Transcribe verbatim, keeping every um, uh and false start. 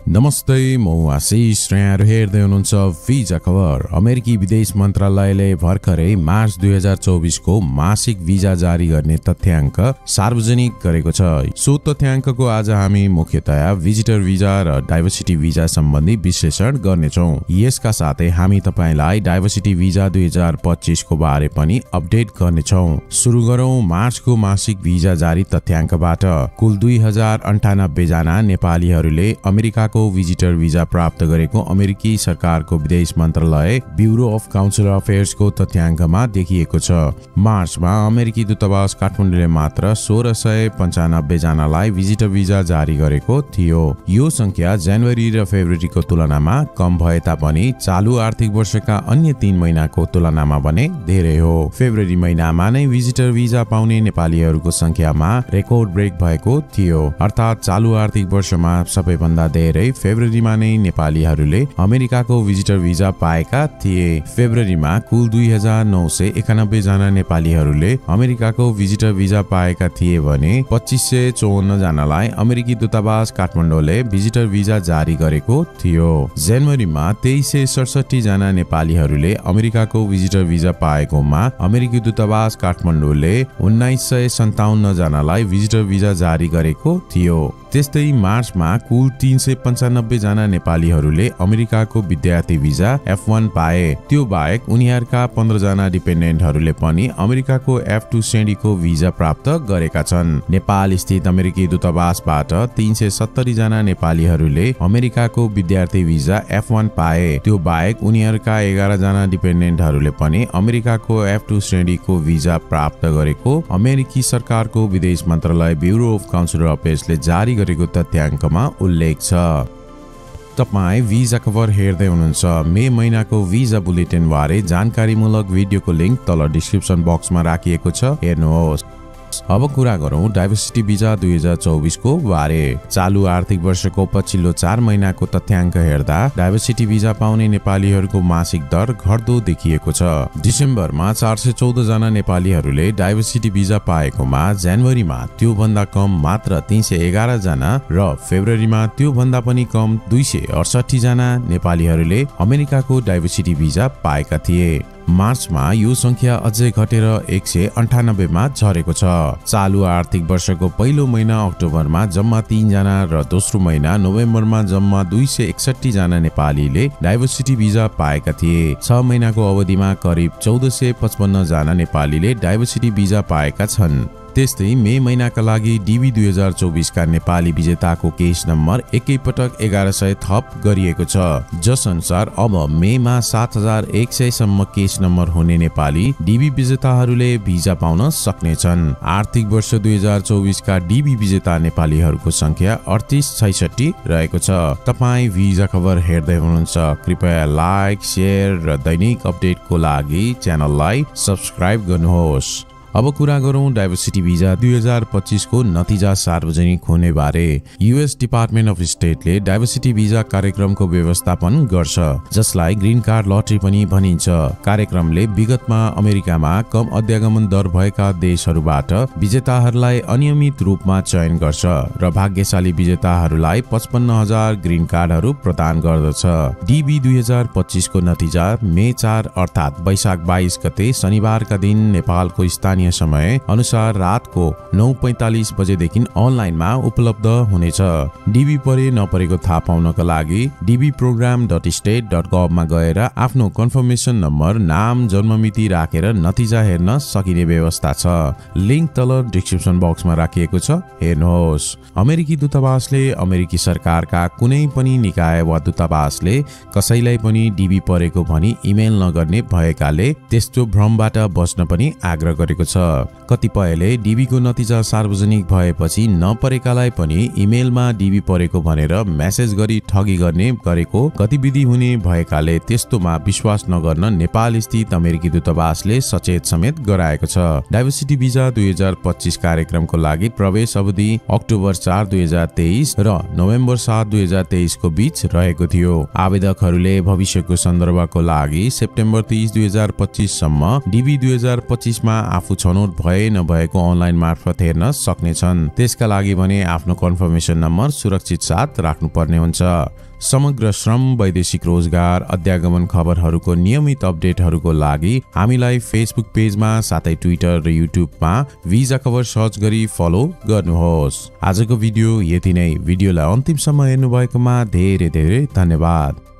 नमस्ते, म आशिष र यहाँहरू हेर्दै हुनुहुन्छ भिजा खबर। अमेरिकी विदेश मन्त्रालयले भर्खरै मार्च दुई हजार चौबिस को मासिक भिजा जारी गर्ने तथ्याङ्क सार्वजनिक गरेको छ। सो तथ्याङ्कको आज हामी मुख्यतया भिजिटर भिजा र डाइभर्सिटी भिजा सम्बन्धी विश्लेषण गर्नेछौँ। यसका साथै हामी तपाईलाई डाइभर्सिटी भिजा दुई हजार पच्चीस को बारे पनि अपडेट गर्नेछौँ। सुरु गरौँ मार्चको मासिक भिजा जारी तथ्याङ्कबाट। कुल दुई हजार अन्ठानब्बे जना नेपालीहरूले अमेरिका भिजिटर भिजा प्राप्त गरेको अमेरिकी सरकारको विदेश मन्त्रालय ब्युरो अफ काउन्सिलर अफेयर्सको तथ्याङ्कमा देखिएको छ। मार्चमा अमेरिकी दूतावास काठमाडौँले मात्र सोह्र सय पन्चानब्बे जनालाई भिजिटर भिजा जारी गरेको थियो। यो संख्या जनवरी र फेब्रुअरीको तुलनामा कम भए तापनि चालु आर्थिक वर्षका अन्य तीन महिनाको तुलनामा भने धेरै हो। फेब्रुअरी महिनामा नै भिजिटर भिजा पाउने नेपालीहरूको संख्यामा रेकर्ड ब्रेक भएको थियो। अर्थात् चालु आर्थिक वर्षमा सबैभन्दा धेरै फेब्रुअरीमा नै नेपालीहरूले अमेरिकाको भिजिटर भिजा पाएका थिए। फेब्रुअरीमा कुल दुई हजार नौ सय एकानब्बे जना नेपालीहरूले अमेरिकाको भिजिटर भिजा पाएका थिए भने पच्चीस सय चौवन्न जनालाई अमेरिकी दूतावास काठमाडौँले भिजिटर भिजा जारी गरेको थियो। जनवरीमा तेइस सय सडसठी जना नेपालीहरूले अमेरिकाको भिजिटर भिजा पाएकोमा अमेरिकी दूतावास काठमाडौँले उन्नाइस सय सन्ताउन्न जनालाई भिजिटर भिजा जारी गरेको थियो। त्यस्तै मार्चमा कुल तीन सय पन्चानब्बे जना नेपालीहरूले अमेरिकाको विद्यार्थी भिजा एफ वन पाए। त्यो बाहेक उनीहरूका पन्ध्र जना डिपेन्डेन्टहरूले पनि अमेरिकाको एफ टू श्रेणीको भिजा प्राप्त गरेका छन्। नेपाल स्थित अमेरिकी दूतावासबाट तीन सय सत्तरी जना नेपालीहरूले अमेरिकाको विद्यार्थी भिजा एफ वन पाए। त्यो बाहेक उनीहरूका एघार जना डिपेन्डेन्टहरूले पनि अमेरिकाको एफ टू श्रेणीको भिजा प्राप्त गरेको अमेरिकी सरकारको विदेश मन्त्रालय ब्युरो अफ काउन्सिलर अफेयर्सले जारी गरेको तथ्याङ्कमा उल्लेख छ। तपाई भिजा खबर हेर्दै हुनुहुन्छ। मे महिनाको भिजा बुलेटिन बारे जानकारीमूलक भिडियोको लिंक तल डिस्क्रिप्सन बक्समा राखिएको छ, हेर्नुहोस्। अब कुरा गरौं डाइभर्सिटी भिजा दुई हजार चौबिस को बारे। चालु आर्थिक वर्षको पछिल्लो चार महिनाको तथ्याङ्क हेर्दा डाइभर्सिटी भिजा पाउने नेपालीहरूको मासिक दर घट्दो देखिएको छ। डिसेम्बरमा चार सय चौध जना नेपालीहरूले डाइभर्सिटी भिजा पाएकोमा जनवरीमा त्यो भन्दा कम मात्र तीन सय एघार जना र फेब्रुअरीमा त्यो भन्दा पनि कम दुई सय अडसठी जना नेपालीहरूले अमेरिकाको डाइभर्सिटी भिजा पाएका थिए। मार्चमा यो संख्या अझै घटेर एक सय अन्ठानब्बे मा झरेको छ। चालु आर्थिक वर्षको पहिलो महिना अक्टोबरमा जम्मा तीन जना र दोस्रो महिना नोभेम्बरमा जम्मा दुई सय एकसठी जना नेपालीले डाइभर्सिटी भिजा पाएका थिए। छ महिनाको अवधिमा करिब चौध सय पचपन्न जना नेपालीले डाइभर्सिटी भिजा पाएका छन्। त्यस्तै मे महिनाका लागि डीबी दुई हजार चौबिस का नेपाली विजेताको केस नम्बर एकैपटक एघार सय थप गरिएको छ, जस अनुसार अब मेमा सात हजार एक सय सम्म केस नम्बर हुने नेपाली डीबी विजेताहरूले भिजा पाउन सक्नेछन्। आर्थिक वर्ष दुई हजार चौबिस का डीबी विजेता नेपालीहरूको संख्या अडतीस छैसठी रहेको छ। तपाई भिजा खबर हेर्दै हुनुहुन्छ। कृपया लाइक, शेयर र दैनिक अपडेटको लागि च्यानललाई सब्स्क्राइब गर्नुहोस्। अब कुरा गरौं डाइभर्सिटी भिजा दुई हजार पच्चीस को नतिजा सार्वजनिक हुने बारे। यूएस डिपार्टमेन्ट अफ स्टेटले डाइभर्सिटी भिजा कार्यक्रमको व्यवस्थापन गर्छ, जसलाई ग्रीन कार्ड लटरी पनि भनिन्छ। कार्यक्रमले विगतमा अमेरिकामा कम अध्यागमन दर भएका देशहरूबाट विजेताहरूलाई अनियमित रूपमा चयन गर्छ र भाग्यशाली विजेताहरूलाई पचपन्न हजार ग्रीन कार्डहरू प्रदान गर्दछ। डीबी दुई हजार पच्चीस को नतिजा मे चार अर्थात् वैशाख बाइस गते शनिबारका दिन नेपालको स्थानीय समय अनुसार रातको नौ पैंतालीस बजेदेखि अनलाइनमा उपलब्ध हुनेछ। डीबी परे नपरेको थाहा पाउनका लागि DV program dot state dot gov मा गएर आफ्नो कन्फर्मेसन नम्बर, नाम, जन्ममिति राखेर नतिजा हेर्न सकिने व्यवस्था छ। लिंक तल डिस्क्रिप्सन बक्समा राखिएको छ, हेर्नुहोस्। अमेरिकी दूतावासले अमेरिकी सरकारका कुनै पनि निकाय वा दूतावासले कसैलाई पनि डीबी परेको भनी इमेल नगर्ने भएकाले त्यस्तो भ्रमबाट बच्न पनि आग्रह गरेको छ। कतिपयले डीबी को नतिजा सार्वजनिक भएपछि नपरेकालाई पनि इमेलमा डीबी परेको भनेर मेसेज गरी ठगी गर्ने गरेको गतिविधि हुने भएकाले त्यस्तोमा विश्वास नगर्न नेपाल स्थित अमेरिकी दूतावासले सचेत समेत गराएको छ। डाइभर्सिटी भिजा दुई हजार पच्चीस कार्यक्रमको लागि प्रवेश अवधि अक्टोबर चार दुई हजार तेइस र नोभेम्बर सात दुई हजार तेइस को बीच रहेको थियो। आवेदकहरूले भविष्यको सन्दर्भको लागि सेप्टेम्बर तीस दुई हजार पच्चीस सम्म डीबी दुई हजार पच्चीस मा आफू छनौट भए नभएको अनलाइन मार्फत हेर्न सक्नेछन्। त्यसका लागि भने आफ्नो कन्फर्मेसन नम्बर सुरक्षित साथ राख्नुपर्ने हुन्छ। समग्र श्रम, वैदेशिक रोजगार, अध्यागमन खबरहरूको नियमित अपडेटहरूको लागि हामीलाई फेसबुक पेजमा साथै ट्विटर र युट्युबमा भिजा खबर सर्च गरी फलो गर्नुहोस्। आजको भिडियो यति नै। भिडियोलाई अन्तिमसम्म हेर्नुभएकोमा धेरै धेरै धन्यवाद।